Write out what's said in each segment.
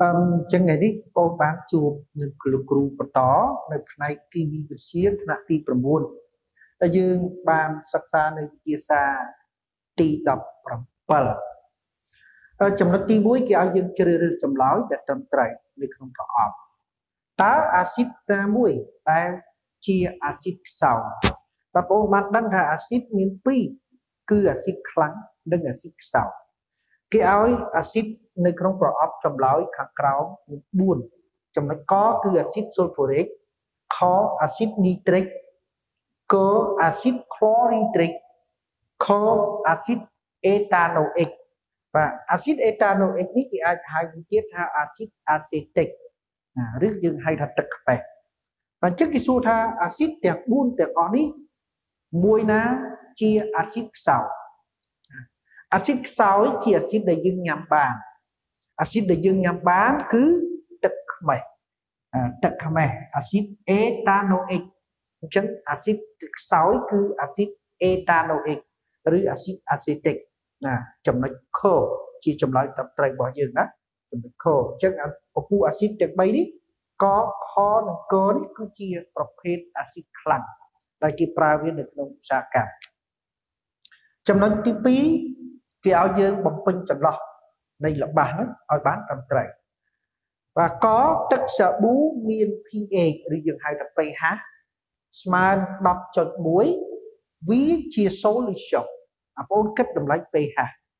Chẳng ngày đi cô bán chùa những lực rù bật đó nơi này kỳ vi vật chiến nạ tiប្រមួនតែយើងបានសិក្សានៅវិទ្យាសាស្ត្រទី17ចំណុចទី1គេឲ្យយើងជ្រើសរើសចម្លើយដែលត្រឹមត្រូវនៅក្នុងប្រអប់តើអាស៊ីតណាមួយដែលជាអាស៊ីតខ្សោយបងប្អូនបានដឹងថាអាស៊ីតមាន2គឺអាស៊ីតខ្លាំងនិងអាស៊ីតខ្សោយគេឲ្យអាស៊ីតនៅក្នុងប្រអប់ចម្លើយខាងក្រោមមាន4ចំណុចកគឺអាស៊ីតស៊ុលហ្វូរិកខអាស៊ីតនីត្រិកកអាស៊ីតក្លរីត្រិកខអាស៊ីតអេតាណូអិកបាទអាស៊ីតអេតាណូអិកនេះគេអាចហៅទៀតថាអាស៊ីតអាសេទិកឬយើងហៅថាទឹកខ្បេះអញ្ចឹងគេសួរថាអាស៊ីតទាំង4ទាំងអស់នេះមួយណាជាអាស៊ីតខ្សោយអាស៊ីតខ្សោយជាអាស៊ីតដែលយើងញ៉ាំបានអាស៊ីតដែលយើងញ៉ាំបានគឺទឹកខ្មេះអាស៊ីតអេតាណូអិកអញ្ចឹងអាស៊ីតខ្សោយគឺអាស៊ីតអេតាណូអិកឬអាស៊ីតអាសេទិកចំណុចខជាចម្លើយត្រឹមត្រូវរបស់យើងណាចំណុចខអញ្ចឹងពពុះអាស៊ីតទាំង3នេះកខនិងកនេះគឺជាប្រភេទអាស៊ីតខ្លាំងដែលគេប្រើវានៅក្នុងឧស្សាហកម្មចំណុចទី2គេឲ្យយើងបំពេញចន្លោះនៃល្បះហ្នឹងឲ្យបានត្រឹមត្រូវបាទកទឹកសាប៊ូមាន pH ឬយើងហៅថា pH ស្មើនឹង 10.1 វាជា solution បងប្អូនគិតតម្លៃ pH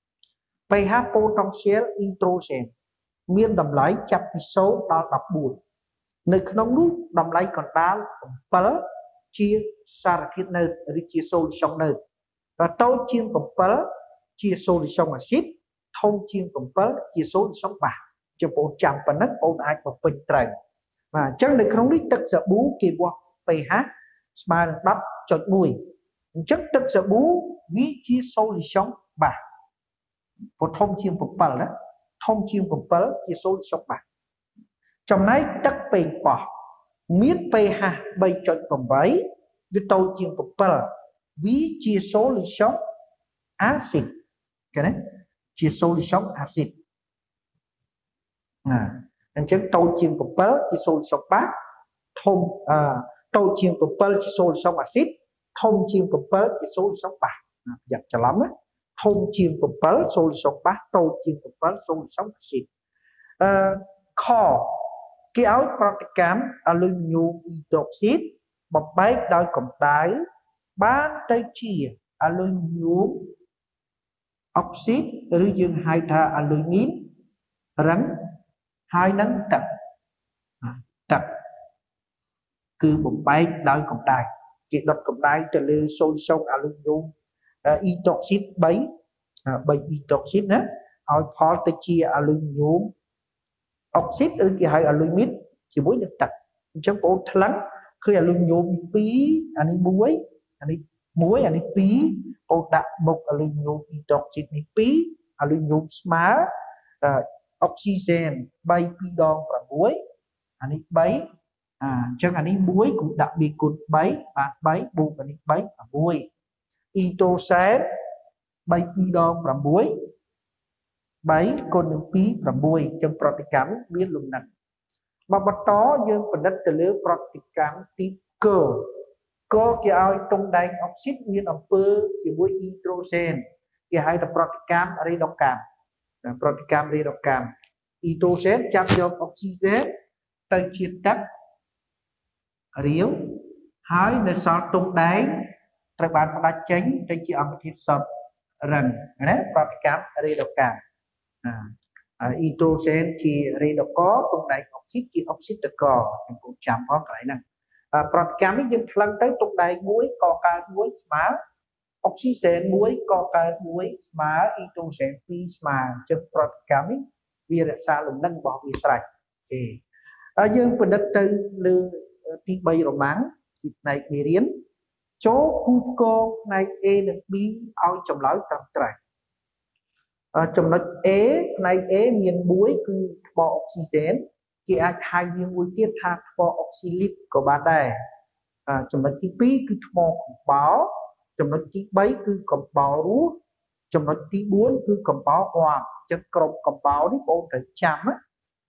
potential hydrogen មានតម្លៃចាប់ពី0ដល់14នៅក្នុងនោះតម្លៃកណ្ដាល7ជាសារធាតុនៅឬជា solution នៅតូចជាង7ជា solution acid ធំជាង7ជា solution បាសជាបងចាំប៉ុណ្ណឹងបងអាចបំពេញត្រូវបាទអញ្ចឹងនៅក្នុងនេះទឹកសាប៊ូគេវាស់ pH ស្មើនឹង 10.1 អញ្ចឹងទឹកសាប៊ូវាជា solution បាសព្រោះធំជាង7ណាធំជាង7ជា solution បាសចំណែកទឹកប៉េងប៉ោះមាន pH 3.8 វាតូចជាង7វាជា solution acid ឃើញទេជា solution acid អញ្ចឹងតូចជាង7ជា solution បាសធំតូចជាង7ជា solution acid ធំជាង7ជា solution បាសប្រយ័ត្នច្រឡំណាធំជាង7 solution បាសតូចជាង7 solution acid ខគេឲ្យប្រតិកម្មអាលុយមីញ៉ូមអ៊ីដ្រូស៊ីតបំបែកដោយកម្ដៅបានទៅជាអាលុយមីញ៉ូមអុកស៊ីតឬយើងហៅថាអាលុយមីនរឹងហើយនឹងទឹកគឺបំបែកដោយកម្ដៅគេដុតកម្ដៅទៅលើ solution អាលុយមីញ៉ូមអ៊ីដ្រូស៊ីត3អ៊ីដ្រូស៊ីតណាឲ្យផលទៅជាអាលុយមីញ៉ូមអុកស៊ីតឬគេហៅអាលុយមីនជាមួយនឹងទឹកអញ្ចឹងបងប្អូនថ្លឹងឃើញអាលុយមីញ៉ូម2អានេះ1អានេះ1អានេះ2បងដាក់មុខអាលុយមីញ៉ូមអ៊ីដ្រូស៊ីតនេះ2អាលុយមីញ៉ូមស្មើអុកស៊ីហ្សែន3 2 ដង 6អានេះ3អញ្ចឹងអានេះ1គូដាក់វាគុណ3បាន3បូកអានេះ3 6អ៊ីត្រូសែន3 2 ដង 6 3គុណនឹង2 6ចឹងប្រតិកម្មមានលំនឹងមកបន្តយើងផលិតទៅលើប្រតិកម្មទីកគេឲ្យតុងដែងអុកស៊ីតមានអំពើជាមួយអ៊ីដ្រូសែនគេហៅថាប្រតិកម្មរេដុកម្មអ៊ីដ្រូសែនចាប់យកអុកស៊ីហ្សែនទៅជាទឹករាវហើយនៅសល់តុងដែងត្រូវបានផ្ដាច់ចេញទៅជាអង្គធាតុសុទ្ធរឹងណាប្រតិកម្មរេដុកម្មអ៊ីដ្រូសែនជារេដុកតុងដែងអុកស៊ីតជាអុកស៊ីតតកខ្ញុំគូចាំផងកន្លែងហ្នឹងប្រតិកម្មនេះយើងផ្លឹងទៅតុងដែង1កកើត1ស្មើអុកស៊ីហ្សែន1កកើត1ស្មើអ៊ីដ្រូសែន2ស្មើអញ្ចឹងប្រតិកម្មនេះវារក្សាលំនឹងរបស់វាស្រេចទេហើយយើងពិនិត្យទៅលើទី3រ៉ូម៉ាំងទីផ្នែកមេរៀនចូលគូផ្គងផ្នែក A និង B ឲ្យចម្លើយត្រឹមត្រូវចំណុច A ផ្នែក A មាន1គឺថ្មអុកស៊ីហ្សែនគេអាចហៅវាមួយទៀតថាថ្មអុកស៊ីលីតក៏បានដែរចំណុចទី2គឺថ្មកំបោរចំណុចទី3គឺកំបោររស់ចំណុចទី4គឺកំបោរអមអញ្ចឹងក្រុមកំបោរនេះបងត្រូវចាំ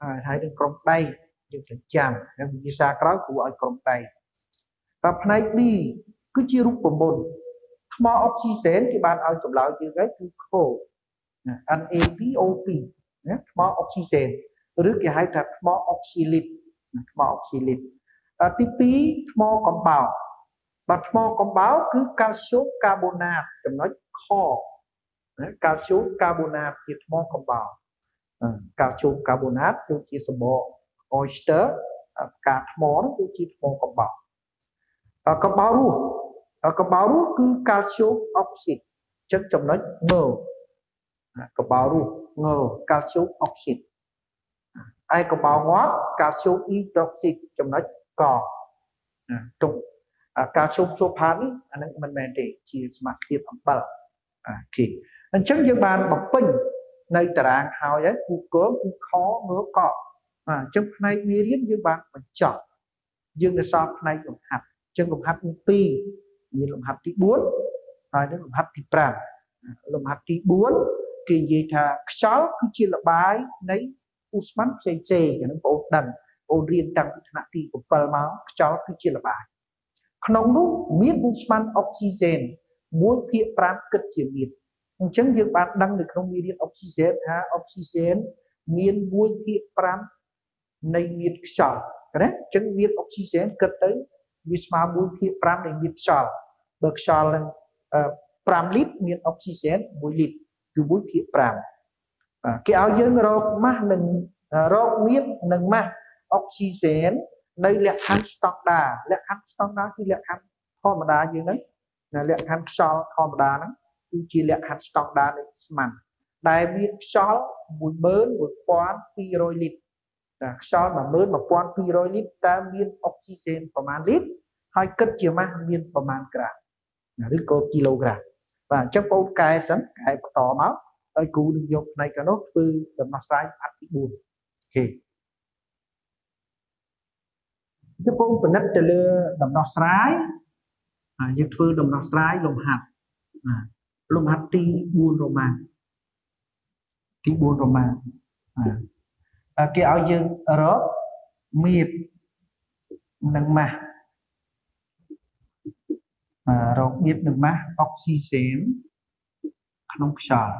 ហើយនឹងក្រុមដៃយើងត្រូវចាំភាសាក្រោយគួរឲ្យក្រុមដៃvàផ្នែក B គឺជារូបមន្តថ្មអុកស៊ីហ្សែនគេបានឲ្យចម្លើយយើងហើយគឺខូ NaPO2 ណាថ្មអុកស៊ីហ្សែនឬគេហៅថាថ្មអុកស៊ីលីតថ្មអុកស៊ីលីតទី2ថ្មកំបោរបាទថ្មកំបោរគឺកាល់ស្យូមកាបូណាតចំណុចខណាកាល់ស្យូមកាបូណាតជាថ្មកំបោរកាល់ស្យូមកាបូណាតគឺជាសម្បក oyster ផ្កាថ្មនោះគឺជាថ្មកំបោរកំបោររស់គឺកាល់ស្យូមអុកស៊ីតចឹងចំណុចងកំបោររស់ងកាល់ស្យូមអុកស៊ីតឯកំបោរងាប់កាល់ស្យូមអ៊ីដ្រូស៊ីតចំណុចកទុកកាល់ស្យូមសូផាតនេះអានឹងមិនមែនទេជាសមាសភាពអំបិលអូខេអញ្ចឹងយើងបានបំពេញនៅតារាងហើយគូគោគឺខងកអញ្ចឹងផ្នែកមេរៀនយើងបានបញ្ចប់យើងនៅសល់ផ្នែកលំហាត់អញ្ចឹងលំហាត់ទី2មានលំហាត់ទី4ហើយនឹងលំហាត់ទី5លំហាត់ទី4គេនិយាយថាខ្យល់គឺជាលបាយនៃឧស្ម័នផ្សេងៗហ្នឹងបងប្អូនដឹងបងប្អូនរៀនតាំងពីថ្នាក់ទី7មកខ្យល់គឺជាលបាយក្នុងនោះមានឧស្ម័នអុកស៊ីហ្សែន1/5គិតជាមាត្រអញ្ចឹងយើងបានដឹងនៅក្នុងមេរៀនអុកស៊ីហ្សែនថាអុកស៊ីហ្សែនមាន1/5នៃមាត្រខ្យល់ណាអញ្ចឹងមាត្រអុកស៊ីហ្សែនគិតទៅវាស្មើ1/5នៃមាត្រខ្យល់បើខ្យល់នឹង5លីត្រមានអុកស៊ីហ្សែន1លីត្រគឺ1/5គេឲ្យយើងរកម៉ាស់និងរកមាត្រនិងម៉ាស់អុកស៊ីហ្សែននៅលក្ខខណ្ឌស្តង់ដាលក្ខខណ្ឌស្តង់ដាគឺលក្ខខណ្ឌធម្មតាយើងហ្នឹងលក្ខខណ្ឌខ្យល់ធម្មតាហ្នឹងគឺជាលក្ខខណ្ឌស្តង់ដានៃស្មានដែលមានខ្យល់11200លីត្រតែខ្យល់11200លីត្រតើមានអុកស៊ីហ្សែនប្រមាណលីត្រហើយគិតជាម៉ាស់មានប្រមាណក្រាមឬក៏គីឡូក្រាមបាទអញ្ចឹងបងកែសិនកែបន្តមកហើយគ្រូនឹងយកផ្នែកខាងនោះធ្វើដំណោះស្រាយអាត់ទី4អូខេយើងបងពិនិត្យទៅលើដំណោះស្រាយយើងធ្វើដំណោះស្រាយលំហាត់លំហាត់ទី4រ៉ូម៉ានគេឲ្យយើងរកមាត្រនិងម៉ាស់រកមាត្រនិងម៉ាស់អុកស៊ីហ្សែនក្នុងខ្យល់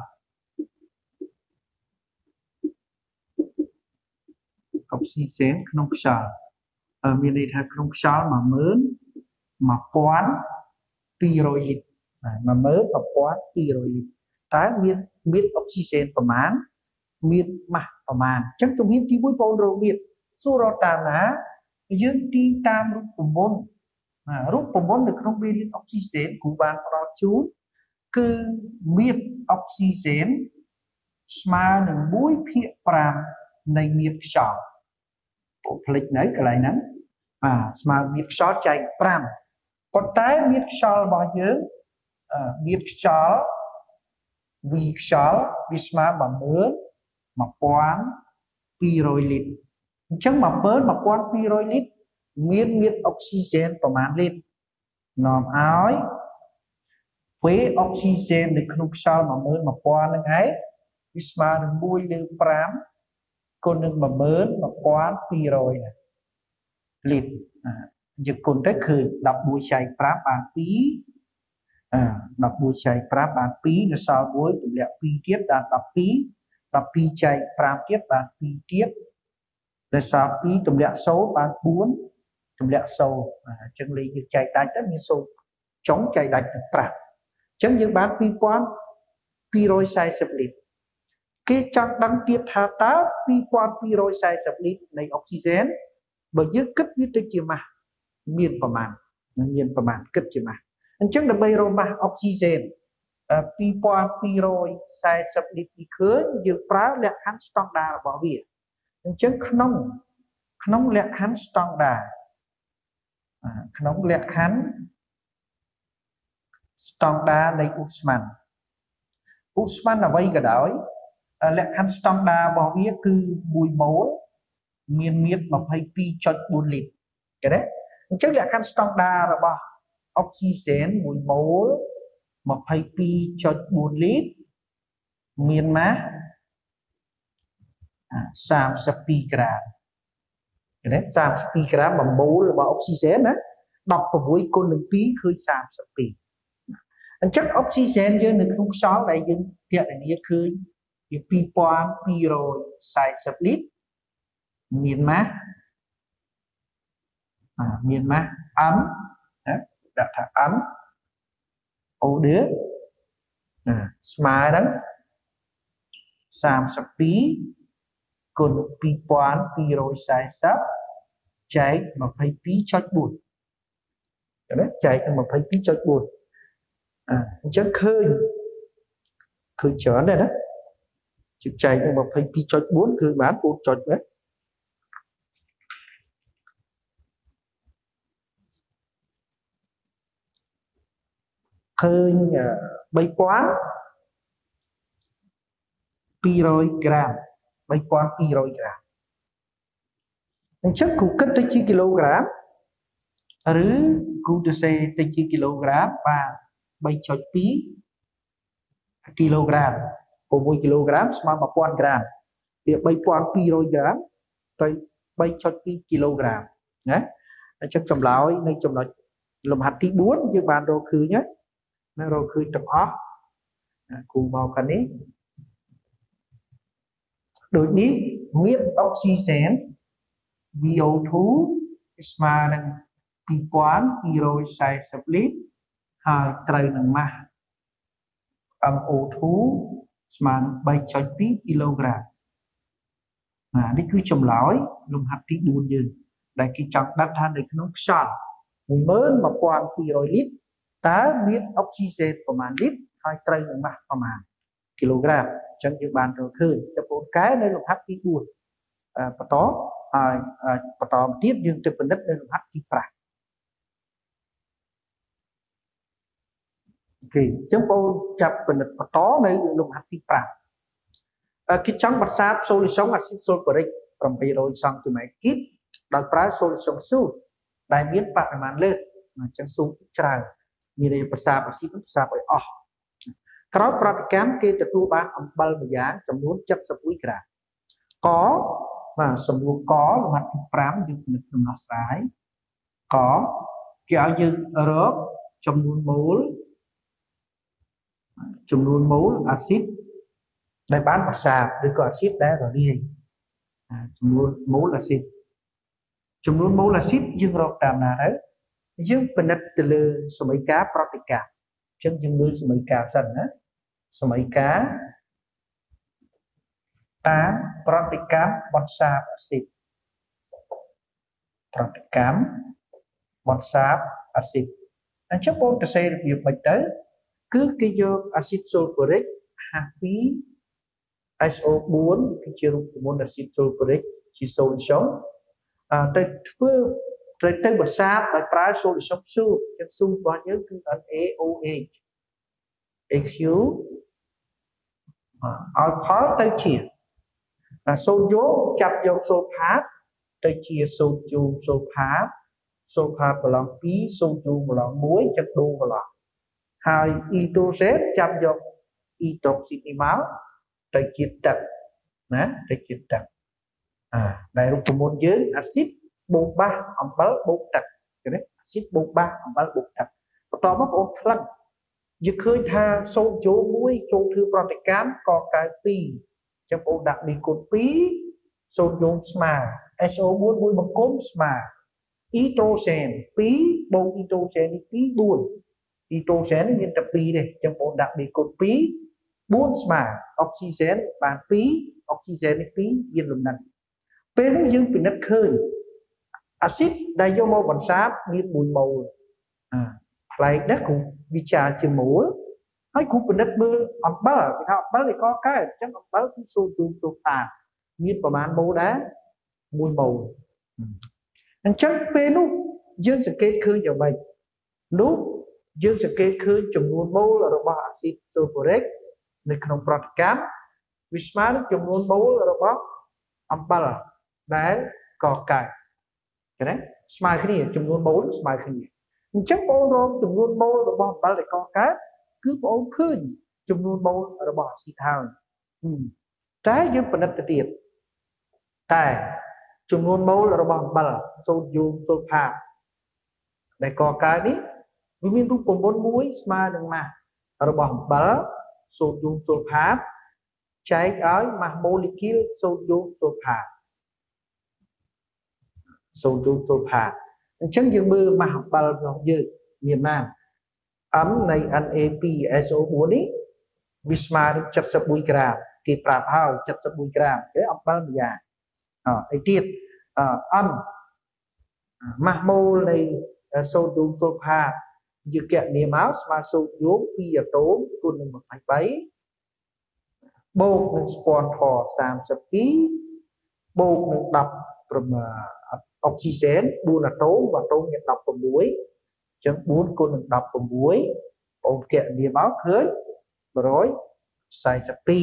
អុកស៊ីហ្សែនក្នុងខ្យល់មានន័យថាក្នុងខ្យល់11200លីត្រ11200លីត្រតើមានមាត្រអុកស៊ីហ្សែនប្រមាណមានម៉ាស់ប្រមាណអញ្ចឹងជំហានទី1បងប្អូនរកមាត្រសួររកតាមណាយើងទីតាមរូបមន្តរូបមន្តនៅក្នុងមេរៀនអុកស៊ីហ្សែនគ្រូបានផ្ដល់ជូនគឺមាត្រអុកស៊ីហ្សែនស្មើនឹង1/5នៃមាត្រខ្យល់ពួកផ្លេចនៅកន្លែងហ្នឹងស្មើមាត្រខ្យល់ចែក5ប៉ុន្តែមាត្រខ្យល់របស់យើងមាត្រខ្យល់វីខ្យល់វាស្មើ11200លីត្រអញ្ចឹង11200លីត្រមានមាត្រអុកស៊ីហ្សែនប្រមាណលីត្រនាំឲ្យវេអុកស៊ីហ្សែននៅក្នុងខ្យល់11000ហ្នឹងឯងវាស្មើនឹង1/5គុណនឹង11200លីត្រយើងគុណទៅឃើញ11ចែក5បាន2 11ចែក5បាន2នៅសល់1ទម្លាក់2ទៀតបាន12 12ចែក5ទៀតបាន2ទៀតដែលសល់2ទម្លាក់0បាន4ទម្លាក់0អញ្ចឹងលេខយើងចែកដាច់ទៅមាន0ចុងចែកដាច់ទៅ5អញ្ចឹងយើងបាន2240លីត្រគេចង់ដឹងទៀតថាតើ2240លីត្រនៃអុកស៊ីហ្សែនបើយើងគិតវាទៅជាម៉ាស់មានប្រមាណគិតជាម៉ាស់អញ្ចឹងដើម្បីរកម៉ាស់អុកស៊ីហ្សែន2240លីត្រនេះឃើញយើងប្រើលក្ខខណ្ឌស្តង់ដារបស់វាអញ្ចឹងក្នុងលក្ខខណ្ឌស្តង់ដាក្នុងលក្ខខណ្ឌស្តង់ដានៃឧស្ម័នអ្វីក៏ដោយលក្ខខណ្ឌស្តង់ដារបស់វាគឺ1ម៉ូលមានមាត្រ 22.4 លីត្រឃើញទេអញ្ចឹងលក្ខខណ្ឌស្តង់ដារបស់អុកស៊ីហ្សែន1ម៉ូល 22.4 លីត្រមានម៉ាស់ 32 gram đấy 32 gram mà mol là oxygen á đọc vào mỗi con đường tí khơi 32 anh chắc oxygen dưới được không sáu này nhưng hiện này như khơi thì pi poan pi rồi sai sập lít miền má ấm đã thả ấm ô đứa smile đó 32 គុណ 2240 ចែក 22.4 đấy ចែក 22.4 អញ្ចឹងឃើញច្រើនដែរណាជិះចែក 22.4 គឺបាន 4 ចុចហ្នឹងឃើញ 3,200 gram 3,200 gram អញ្ចឹងគូគិតទៅជាគីឡូក្រាមឬគូទៅសេទៅជាគីឡូក្រាមបាទ 3.2 គីឡូក្រាម6គីឡូក្រាមស្មើ 1000 ក្រាមវា 3,200 ក្រាមទៅ 3.2 គីឡូក្រាមណាអញ្ចឹងចម្លើយនៅចំណុចលំហាត់ទី 4 យើងបានរកឃើញណារកឃើញទាំងអស់គូមកខាងនេះដូចនេះមានអុកស៊ីហ្សែន VO2 ស្មើនឹង 2240 លីត្រហើយត្រូវនឹងម៉ាស់ MO2 ស្មើនឹង 3.2 គីឡូក្រាមនេះគឺចម្លើយលំហាត់ទី 4 យើងដែលគេចង់ដាក់ថានៅក្នុងខ្យល់ 11200 លីត្រតើមានអុកស៊ីហ្សែនប្រមាណលីត្រហើយត្រូវនឹងម៉ាស់ប្រមាណគីឡូក្រាមអញ្ចឹងយើងបានរកឃើញចំពោះកែនៅលំហាត់ទី 4 បន្តហើយបន្តទៀតយើងទៅពិនិត្យនៅលំហាត់ទី 5 អូខេអញ្ចឹងបងចាប់ពិនិត្យបន្តនៅលំហាត់ទី 5 គេចង់បន្សាបសូលីសុងអាស៊ីតសូលហ្វូរិក 700 សង់ទីម៉ែត្រគីបដោយប្រើសូលីសុងស៊ូតដែលមានបរិមាណលើសអញ្ចឹងស៊ូតច្រើនមានន័យបន្សាបអាស៊ីតបន្សាបឲ្យអស់ក្រោយប្រតិកម្មគេទទួលបានអំបិលម្យ៉ាងចំនួន 71 ក្រាមកបាទសំណួរកលំហាត់ទី 5 យើងពិនិត្យដំណោះស្រាយកគេឲ្យយើងរកចំនួនម៉ូលអាស៊ីតដែលបានបន្សាបឬក៏អាស៊ីតដែលរលាយចំនួនម៉ូលអាស៊ីតយើងរកតាមណាទៅយើងពិនិត្យទៅលើសមីការប្រតិកម្មអញ្ចឹងយើងមើលសមីការសិនណាសមីការតាមប្រតិកម្មបន្សាបអាស៊ីតប្រតិកម្មបន្សាបអាស៊ីតអញ្ចឹងបងទៅសេរបៀបមិនទៅគឺគេយកអាស៊ីតសូលហ្វូរិក H2 SO4 គឺជារូបមន្តអាស៊ីតសូលហ្វូរិកជាសូលីសុងទៅធ្វើទៅបន្សាបដោយប្រើសូលីសុងស៊ូតចឹងស៊ូតរបស់យើងគឺ NaOH AQ ឲ្យផលទៅជាសូដ្យូមចាប់យកសូលផាតទៅជាសូដ្យូមសូលផាតប្រឡង2សូដ្យូមប្រឡង1ចឹងដូរប្រឡងហើយអ៊ីត្រូសែនចាប់យកអ៊ីដ្រូស៊ីតនេះមកទៅជាទឹកណាទៅជាទឹកដែលរូបមន្តយើងអាស៊ីតបូកបាសអំបិលបូកទឹកឃើញទេអាស៊ីតបូកបាសអំបិលបូកទឹកបន្តមកបងប្អូនថ្លឹងយើងឃើញថាសូដ្យូម1ចូលធ្វើប្រតិកម្មកកើត2ចឹងបងប្អូនដាក់នេះគុណ2សូដ្យូមស្មើ SO4 1បង្គំស្មើអ៊ីត្រូសែន2បូកអ៊ីត្រូសែននេះ2 4អ៊ីត្រូសែនមានតែ2ទេចឹងបងប្អូនដាក់នេះគុណ2 4ស្មើអុកស៊ីហ្សែនបាន2អុកស៊ីហ្សែននេះ2មានលំនឹងពេលនេះយើងពិនិត្យឃើញអាស៊ីតដែលយកមកបន្សាបមាន1ម៉ូលផ្លែកណាស់គ្រូវិចារជាម៉ូលហើយគ្រូពិនិត្យមើលអំបិលគេថាអំបិលវាកកើតអញ្ចឹងអំបិលគឺសូដ្យូមសូលផាតមានប្រមាណម៉ូលដែរ1ម៉ូលអញ្ចឹងពេលនោះយើងសង្កេតឃើញយ៉ាងម៉េចនោះយើងសង្កេតឃើញចំនួនម៉ូលរបស់អាស៊ីតសូលហ្វូរិកនៅក្នុងប្រតិកម្មវាស្មើនឹងចំនួនម៉ូលរបស់អំបិលដែលកកើតឃើញទេស្មើគ្នាចំនួនម៉ូលស្មើគ្នាអញ្ចឹងបងរកចំនួនម៉ូលរបស់អំបិលដែលកកើតគឺបងឃើញចំនួនម៉ូលរបស់អាស៊ីតហើយតែយើងពិនិត្យទៅទៀតតែចំនួនម៉ូលរបស់អំបិលសូដ្យូមស៊ុលផាតដែលកកើតនេះវាមានរូបមន្តមួយស្មើនឹងម៉ាស់របស់អំបិលសូដ្យូមស៊ុលផាតចែកឲ្យម៉ាស់ម៉ូលេគុលសូដ្យូមស៊ុលផាតអញ្ចឹងយើងមើលម៉ាស់អំបិលរបស់យើងមានណាM នៃ Na2SO4 នេះវាស្មើនឹង71ក្រាមគេប្រាប់ហើយ71ក្រាមគេអំបិលម្យ៉ាងអីទៀតM ម៉ាស់ម៉ូលនៃសូដ្យូមស៊ុលផាតយើងគណនាមកស្មើសូដ្យូម2អាតូមគុណនឹង23បូកនឹងស្ពាន់ធម៌32បូកនឹង10អុកស៊ីហ្សែន4អាតូមមាន16អញ្ចឹង4គុណនឹង16អូនគណនាមកឃើញ142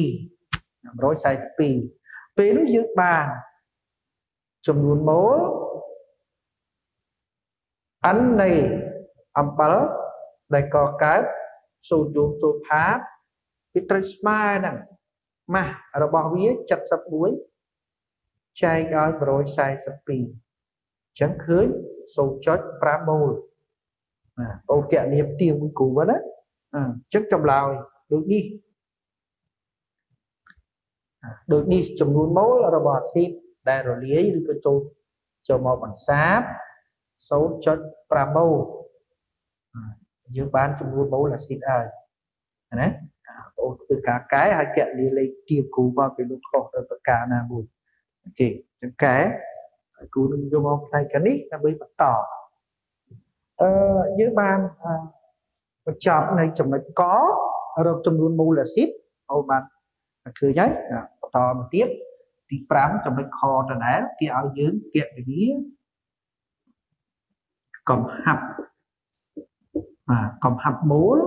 ពេលនោះយើងបានចំនួនម៉ូលអាននៃអំបិលដែលកកើតសូដ្យូមស៊ុលផាតវាត្រូវស្មើនឹងម៉ាស់របស់វា71ចែកឲ្យ142អញ្ចឹងឃើញ 0.5 ម៉ូលអូនគណនាផ្ទៀងមួយគ្រូវិញណាអញ្ចឹងចម្លើយដូចនេះចំនួនម៉ូលរបស់អាស៊ីតដែលរលាយឬក៏ចូលមកបន្សាប 0.5 ម៉ូលយើងបានចំនួនម៉ូលអាស៊ីតហើយណាបងធ្វើការកែហើយកណនាលេខទៀងគ្រូមកពីលោកខុសទៅប្រការណាមួយអូខេអញ្ចឹងកែគ្រូនឹងយកមកផ្នែកនេះដើម្បីបន្តយើងបានបញ្ចប់នៅចំណុចករកចំនួនម៉ូលអាស៊ីតអូបានឃើញហើយបន្តមកទៀតទី5ចំណុចខដដែលគេឲ្យយើងគណនាកំហាប់ម៉ូល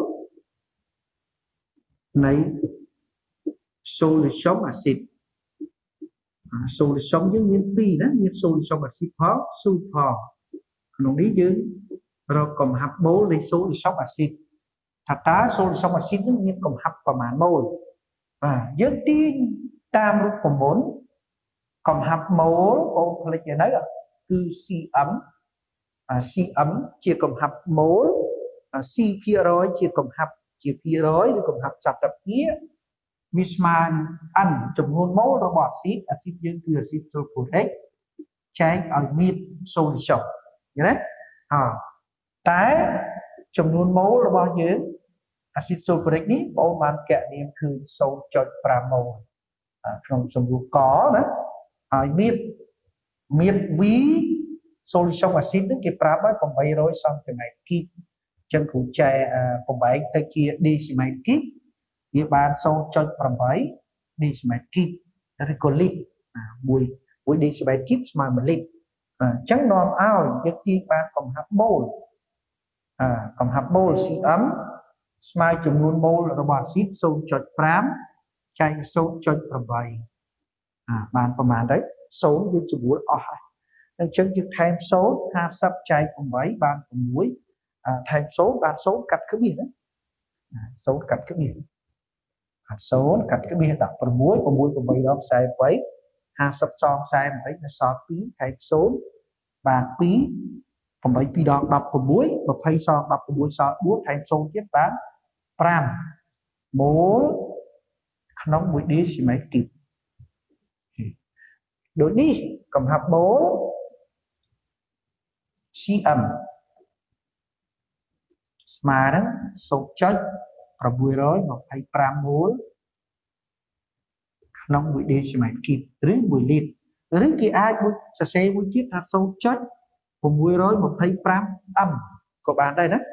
នៃ solution acid solution យើងមាន2ណាមាន solution acid ផងស៊ូផងក្នុងនេះយើងរកកំហាប់ម៉ូលនៃ solution acid ថាតើ solution acid នឹងមានកំហាប់ប្រមាណម៉ូលយើងទាញតាមរូបមន្តកំហាប់ម៉ូលអូផ្លេចទៅគឺ cm ជាកំហាប់ម៉ូល C ភាគរយជាកំហាប់ជាភាគរយឬកំហាប់សតភាវាស្មើនឹង n ចំនួនម៉ូលរបស់អាស៊ីតយើងគឺអាស៊ីតស៊ុលហ្វូរិកចែកឲ្យមាន solution ឃើញទេតែចំនួនម៉ូលរបស់យើងអាស៊ីតស៊ុលហ្វូរិកនេះបងបានគណនាគឺ 0.5 ម៉ូលក្នុងសំរុំកណាហើយមាន V solution acid នេះគេប្រាប់ឲ្យ800សង់ទីម៉ែត្រគីបចឹងគ្រូចែបំបែកទៅជាដេស៊ីម៉ែត្រគីបវាបាន 0.8 ដេស៊ីម៉ែត្រគីបឬក៏លីត្រ1ដេស៊ីម៉ែត្រគីបស្មើ1លីត្រអញ្ចឹងនាំឲ្យយើងទាញបានកំហាប់ម៉ូលcm ស្មើចំនួនម៉ូលរបស់អាស៊ីត 0.5 ចែក 0.8 បានប្រមាណទៅ0យើងច្រួលអស់ហើយអញ្ចឹងយើងថែម0 50ចែក8បាន6ថែម0បាន0កាត់ក្បៀសណា0កាត់ក្បៀស0កាត់ក្បៀស16 8 ដង48 50សង48នៅសល់2ថែម0បាន2 8 2ដង16 20សង16សល់4ថែម0ទៀតបាន5ម៉ូលក្នុង1ដេស៊ីម៉ែត្រគីបដូចនេះកំហាប់ម៉ូល cm ស្មើនឹង 0.625 ម៉ូលក្នុង1ដេស៊ីម៉ែត្រគីបឬ1លីត្រឬគេអាចសរសេរមួយទៀតថា 0.625 m ក៏បានដែរណា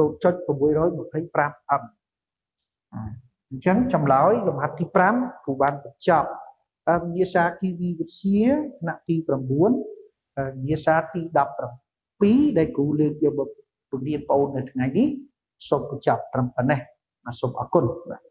0.625 m អញ្ចឹងចម្លើយលំហាត់ទី5គ្រូបានបញ្ចប់វិញ្ញាសាគីវីវិទ្យាថ្នាក់ទី9វិញ្ញាសាទី17ដែលគ្រូលើកយកមកពង្រៀនបងប្អូននៅថ្ងៃនេះសូមបញ្ចប់ត្រឹមប៉ុណ្ណេះសូមអរគុណបាទ